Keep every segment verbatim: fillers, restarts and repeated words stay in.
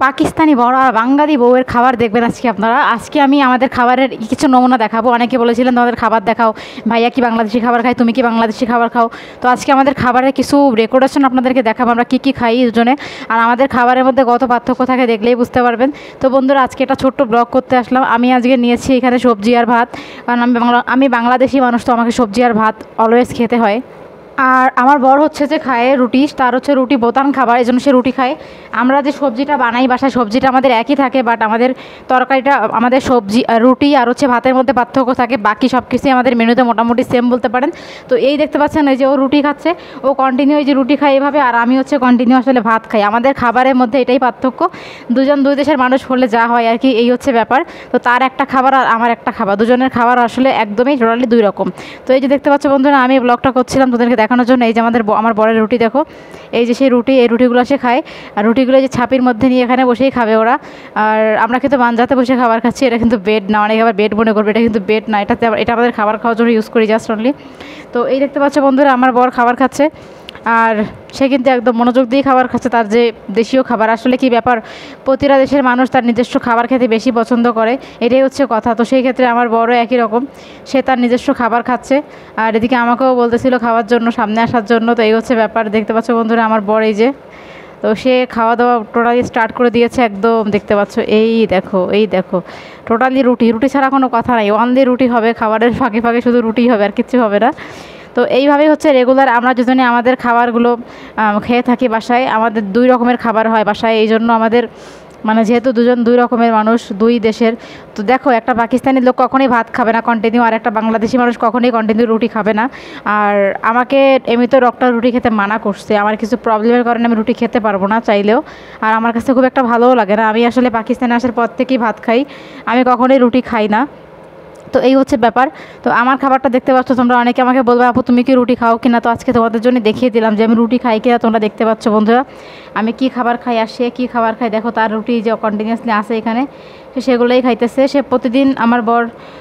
পাকিস্তানি বড় আর বাঙালি বউয়ের খাবার দেখবেন আজকে আপনারা। আজকে আমি আমাদের খাবারের কিছু নমুনা দেখাবো। অনেকে বলেছিলেন তোমাদের খাবার দেখাও, ভাইয়া কি বাংলাদেশি খাবার খায়, তুমি কি বাংলাদেশি খাবার খাও। তো আজকে আমাদের খাবারের কিছু রেকর্ডেশন আপনাদেরকে দেখাবো, আমরা কী কী খাই দুজনে, আর আমাদের খাবারের মধ্যে কত পার্থক্য থাকে দেখলেই বুঝতে পারবেন। তো বন্ধুরা, আজকে একটা ছোট্ট ব্লগ করতে আসলাম। আমি আজকে নিয়েছি এখানে সবজি আর ভাত, কারণ আমি বাংলা আমি বাংলাদেশি মানুষ, তো আমাকে সবজি আর ভাত অলওয়েজ খেতে হয়। আর আমার বর হচ্ছে যে খায় রুটি, তার হচ্ছে রুটি বোতাম খাবার, এই জন্য সে রুটি খায়। আমরা যে সবজিটা বানাই বাসায়, সবজিটা আমাদের একই থাকে, বাট আমাদের তরকারিটা, আমাদের সবজি রুটি আর হচ্ছে ভাতের মধ্যে পার্থক্য থাকে। বাকি সব কিছুই আমাদের মেনুতে মোটামুটি সেম বলতে পারেন। তো এই দেখতে পাচ্ছেন, এই যে ও রুটি খাচ্ছে, ও কন্টিনিউ এই যে রুটি খায় এভাবে, আর আমি হচ্ছে কন্টিনিউ আসলে ভাত খাই। আমাদের খাবারের মধ্যে এটাই পার্থক্য। দুজন দুই দেশের মানুষ হলে যা হয় আর কি, এই হচ্ছে ব্যাপার। তো তার একটা খাবার আর আমার একটা খাবার, দুজনের খাবার আসলে একদমই টোটালি দুই রকম। তো এই যে দেখতে পাচ্ছ বন্ধুরা, আমি ব্লগটা করছিলাম তোদেরকে দেখানোর জন্য। এই যে আমাদের আমার বরের রুটি দেখো, এই যে সেই রুটি, এই রুটিগুলো সে খায়। আর রুটিগুলো যে ছাপির মধ্যে নিয়ে এখানে বসেই খাবে ওরা। আর আমরা কিন্তু মানজাতে বসে খাবার খাচ্ছি, এটা কিন্তু বেড না, অনেকে আবার বেড মনে করবে, এটা কিন্তু বেড না, এটাতে এটা আমাদের খাবার খাওয়ার জন্য ইউজ করি জাস্ট অনলি। তো এই দেখতে পাচ্ছ বন্ধুরা, আমার বর খাবার খাচ্ছে, আর সে কিন্তু একদম মনোযোগ দিয়ে খাবার খাচ্ছে। তার যে দেশীয় খাবার, আসলে কি ব্যাপার, প্রতিটা দেশের মানুষ তার নিজস্ব খাবার খেতে বেশি পছন্দ করে, এটাই হচ্ছে কথা। তো সেই ক্ষেত্রে আমার বড় একই রকম, সে তার নিজস্ব খাবার খাচ্ছে, আর এদিকে আমাকেও বলতেছিল খাওয়ার জন্য, সামনে আসার জন্য। তো এই হচ্ছে ব্যাপার, দেখতে পাচ্ছ বন্ধুরা আমার বর, এই যে তো সে খাওয়া দাওয়া টোটালি স্টার্ট করে দিয়েছে একদম, দেখতে পাচ্ছ, এই দেখো এই দেখো টোটালি রুটি, রুটি ছাড়া কোনো কথা নাই, অনলি রুটি হবে, খাবারের ফাঁকে ফাঁকে শুধু রুটি হবে, আর কিচ্ছু হবে না। তো এইভাবেই হচ্ছে রেগুলার আমরা দুজনে আমাদের খাবারগুলো খেয়ে থাকি বাসায়। আমাদের দুই রকমের খাবার হয় বাসায়, এই জন্য আমাদের মানে যেহেতু দুজন দুই রকমের মানুষ, দুই দেশের। তো দেখো, একটা পাকিস্তানি লোক কখনোই ভাত খাবে না কন্টিনিউ, আর একটা বাংলাদেশি মানুষ কখনোই কন্টিনিউ রুটি খাবে না। আর আমাকে এমনিতেও ডক্টর রুটি খেতে মানা করছে, আমার কিছু প্রবলেমের কারণে আমি রুটি খেতে পারবো না চাইলেও, আর আমার কাছে খুব একটা ভালোও লাগে না। আমি আসলে পাকিস্তানে আসার পর থেকেই ভাত খাই, আমি কখনোই রুটি খাই না। তো এই হচ্ছে ব্যাপার। তো আমার খাবারটা দেখতে পাচ্ছ তোমরা, অনেকে আমাকে বলবে আপু তুমি কি রুটি খাও কিনা। তো আজকে তোমাদের জন্য দেখিয়ে দিলাম যে আমি রুটি খাই কিনা। তোমরা দেখতে পাচ্ছ বন্ধুরা আমি কি খাবার খাই, আর সে কী খাবার খাই। দেখো তার রুটি যে কন্টিনিউয়াসলি আসে এখানে, সে সেগুলোই খাইতেছে। সে প্রতিদিন আমার বর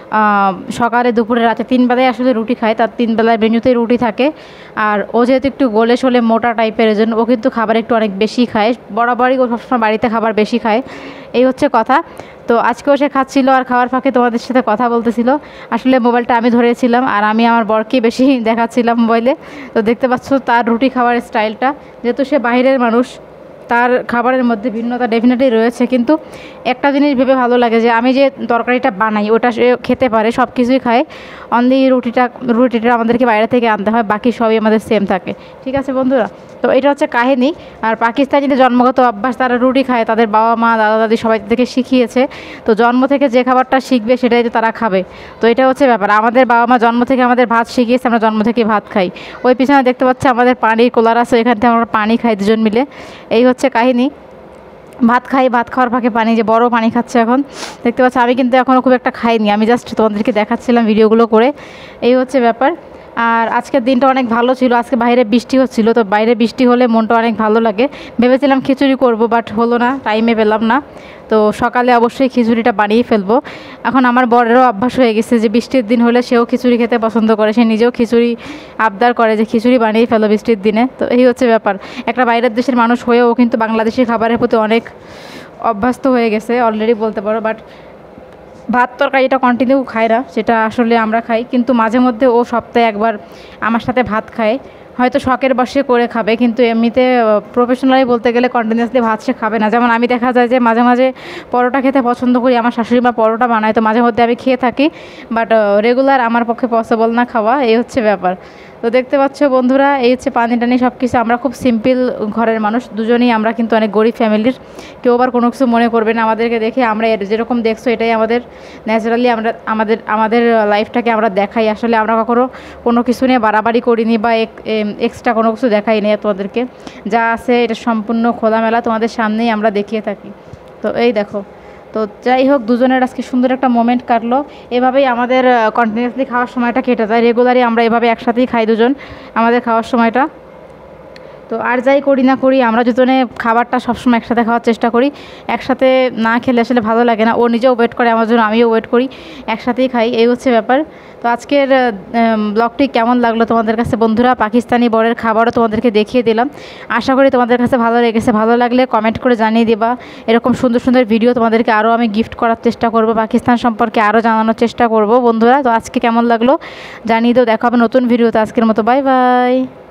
সকালে দুপুরে রাতে তিন বেলায় আসলে রুটি খায়, তার তিন বেলায় মেনুতেই রুটি থাকে। আর ও যেহেতু একটু গোলে সোলে মোটা টাইপের, জন্য ও কিন্তু খাবার একটু অনেক বেশি খায়, বরাবরই ও সবসময় বাড়িতে খাবার বেশি খায়, এই হচ্ছে কথা। তো আজকেও সে খাচ্ছিল, আর খাওয়ার ফাঁকে তোমাদের সাথে কথা বলতেছিল। আসলে মোবাইলটা আমি ধরেছিলাম, আর আমি আমার বরকে বেশি দেখাচ্ছিলাম মোবাইলে। তো দেখতে পাচ্ছ তার রুটি খাওয়ার স্টাইলটা, যেহেতু সে বাইরের মানুষ, তার খাবারের মধ্যে ভিন্নতা ডেফিনেটলি রয়েছে। কিন্তু একটা জিনিস ভেবে ভালো লাগে যে আমি যে তরকারিটা বানাই ওটা সে খেতে পারে, সব কিছুই খায়, অনলি রুটিটা রুটিটা আমাদেরকে বাইরে থেকে আনতে হয়, বাকি সবই আমাদের সেম থাকে। ঠিক আছে বন্ধুরা, তো এটা হচ্ছে কাহিনী। আর পাকিস্তানিদের জন্মগত অভ্যাস, তারা রুটি খায়, তাদের বাবা মা দাদা দাদি সবাই থেকে শিখিয়েছে। তো জন্ম থেকে যে খাবারটা শিখবে সেটাই তো তারা খাবে। তো এটা হচ্ছে ব্যাপার, আমাদের বাবা মা জন্ম থেকে আমাদের ভাত শিখিয়েছে, আমরা জন্ম থেকে ভাত খাই। ওই পিছনে দেখতে পাচ্ছি আমাদের পানির কুলার আছে, এখান থেকে আমরা পানি খাই দুজন মিলে, এই হচ্ছে কাহিনী। ভাত খাই, ভাত খাওয়ার ফাঁকে পানি, যে বড় পানি খাচ্ছে এখন দেখতে পাচ্ছি। আমি কিন্তু এখনও খুব একটা খাইনি, আমি জাস্ট তোমাদেরকে দেখাচ্ছিলাম ভিডিওগুলো করে, এই হচ্ছে ব্যাপার। আর আজকের দিনটা অনেক ভালো ছিল, আজকে বাইরে বৃষ্টি হচ্ছিল, তো বাইরে বৃষ্টি হলে মনটা অনেক ভালো লাগে। ভেবেছিলাম খিচুড়ি করব, বাট হলো না, টাইমে পেলাম না। তো সকালে অবশ্যই খিচুড়িটা বানিয়ে ফেলবো। এখন আমার বরেরও অভ্যাস হয়ে গেছে যে বৃষ্টির দিন হলে সেও খিচুড়ি খেতে পছন্দ করে, সে নিজেও খিচুড়ি আবদার করে যে খিচুড়ি বানিয়ে ফেলো বৃষ্টির দিনে। তো এই হচ্ছে ব্যাপার, একটা বাইরের দেশের মানুষ হয়েও কিন্তু বাংলাদেশি খাবারের প্রতি অনেক অভ্যস্ত হয়ে গেছে অলরেডি বলতে পারো। বাট ভাত তরকারিটা কন্টিনিউ খায় না, সেটা আসলে আমরা খাই, কিন্তু মাঝে মধ্যে ও সপ্তাহে একবার আমার সাথে ভাত খায়, হয়তো শখের বশে করে খাবে, কিন্তু এমনিতে প্রফেশনালি বলতে গেলে কন্টিনিউয়াসলি ভাত সে খাবে না। যেমন আমি দেখা যায় যে মাঝে মাঝে পরোটা খেতে পছন্দ করি, আমার শাশুড়ি মা পরোটা বানায়, তো মাঝে মধ্যে আমি খেয়ে থাকি, বাট রেগুলার আমার পক্ষে পসিবল না খাওয়া, এই হচ্ছে ব্যাপার। তো দেখতে পাচ্ছ বন্ধুরা, এই হচ্ছে পানি টানি সব কিছু। আমরা খুব সিম্পল ঘরের মানুষ দুজনেই, আমরা কিন্তু অনেক গরিব ফ্যামিলির, কেউ আবার কোনো কিছু মনে করবে না আমাদেরকে দেখে। আমরা যেরকম দেখছো এটাই আমাদের ন্যাচারালি, আমরা আমাদের আমাদের লাইফটাকে আমরা দেখাই। আসলে আমরা কখনো কোনো কিছু নিয়ে বাড়াবাড়ি করিনি বা এক্সট্রা কোনো কিছু দেখাই নি তোমাদেরকে, যা আছে এটা সম্পূর্ণ খোলামেলা তোমাদের সামনেই আমরা দেখিয়ে থাকি। তো এই দেখো, তো যাই হোক, দুজনের আজকে সুন্দর একটা মোমেন্ট কাটলো। এভাবেই আমাদের কন্টিনিউয়াসলি খাওয়ার সময়টা কেটে যায়, রেগুলারই আমরা এভাবে একসাথেই খাই দুজন আমাদের খাওয়ার সময়টা। তো তো আর যাই করি না করি আমরা দুজনে খাবারটা সবসময় একসাথে খাওয়ার চেষ্টা করি। একসাথে না খেলে আসলে ভালো লাগে না। ও নিজেও ওয়েট করে আমার জন্য, আমিও ওয়েট করি, একসাথেই খাই, এই হচ্ছে ব্যাপার। তো আজকের ব্লগটি কেমন লাগলো তোমাদের কাছে বন্ধুরা? পাকিস্তানি বরের খাবারও তোমাদেরকে দেখিয়ে দিলাম। আশা করি তোমাদের কাছে ভালো লেগেছে। ভালো লাগলে কমেন্ট করে জানিয়ে দেবা। এরকম সুন্দর সুন্দর ভিডিও তোমাদেরকে আরও আমি গিফট করার চেষ্টা করব, পাকিস্তান সম্পর্কে আরও জানানোর চেষ্টা করব বন্ধুরা। তো আজকে কেমন লাগলো জানিয়ে দাও। দেখা হবে নতুন ভিডিওতে। আজকের মতো বাই বাই।